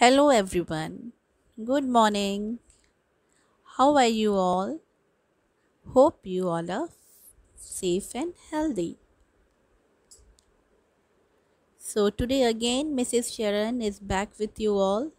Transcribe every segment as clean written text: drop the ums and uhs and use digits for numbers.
Hello everyone. Good morning. How are you all? Hope you all are safe and healthy. So today again Mrs. Sharon is back with you all.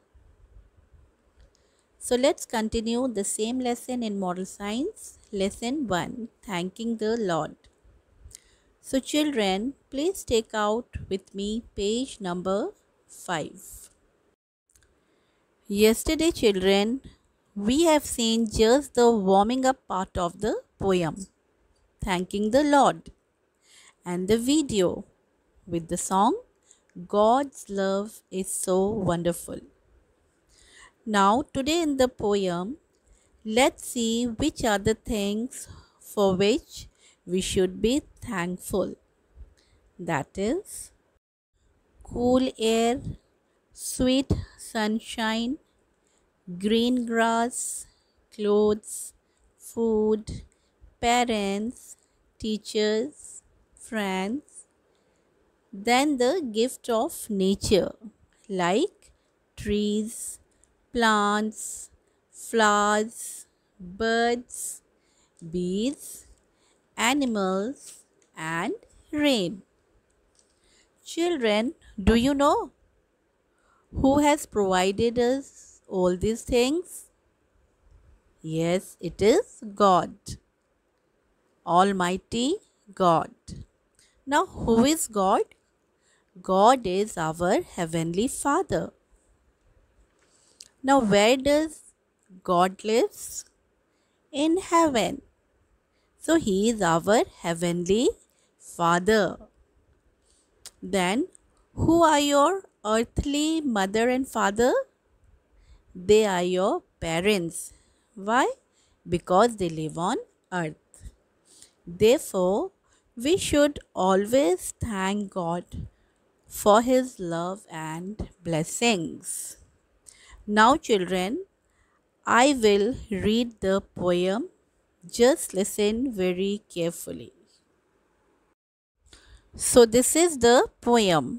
So let's continue the same lesson in Moral Science, lesson 1, thanking the Lord. So children, please take out with me page number 5. Yesterday children, we have seen just the warming up part of the poem, thanking the Lord, and the video with the song God's Love is So Wonderful. Now, today in the poem, let's see which are the things for which we should be thankful. That is cool air, sweet sunshine, green grass, clothes, food, parents, teachers, friends. Then the gift of nature like trees, plants, flowers, birds, bees, animals, and rain. Children, do you know who has provided us all these things? Yes, it is God, Almighty God. Now, who is God? God is our Heavenly Father. Now, where does God lives? In heaven. So, He is our Heavenly Father. Then, who are your earthly mother and father? They are your parents. Why? Because they live on earth. Therefore, we should always thank God for His love and blessings. Now, children, I will read the poem. Just listen very carefully. So, this is the poem.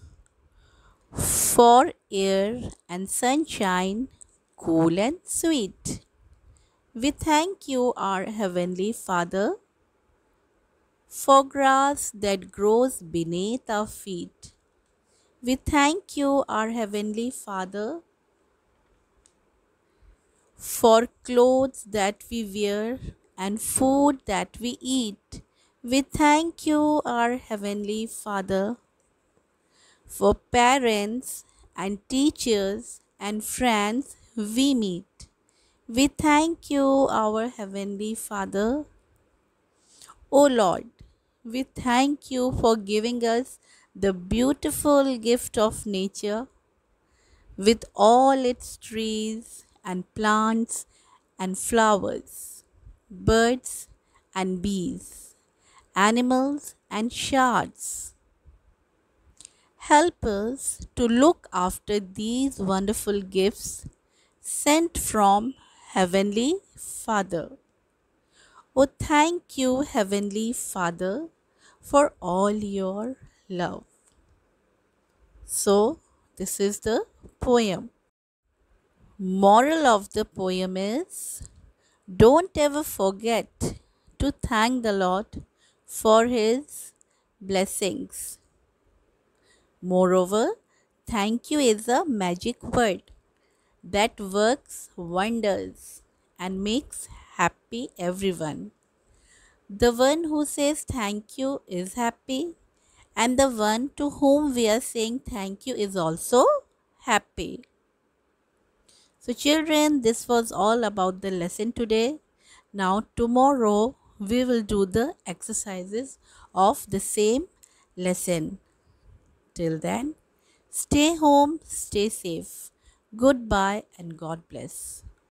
For air and sunshine, cool and sweet, we thank you, our Heavenly Father, for grass that grows beneath our feet. We thank you, our Heavenly Father, for clothes that we wear and food that we eat. We thank you, our Heavenly Father, for parents and teachers and friends we meet. We thank you, our Heavenly Father. O Lord, we thank you for giving us the beautiful gift of nature with all its trees and plants and flowers, birds and bees, animals and shards. Help us to look after these wonderful gifts sent from Heavenly Father. Oh, thank you, Heavenly Father, for all your love. So, this is the poem. Moral of the poem is don't ever forget to thank the Lord for His blessings. Moreover, thank you is a magic word that works wonders and makes happy everyone. The one who says thank you is happy, and the one to whom we are saying thank you is also happy. So, children, this was all about the lesson today. Now, tomorrow we will do the exercises of the same lesson. Till then, stay home, stay safe. Goodbye, and God bless.